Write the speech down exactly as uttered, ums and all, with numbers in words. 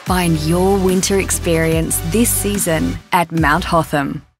Find your winter experience this season at Mount Hotham.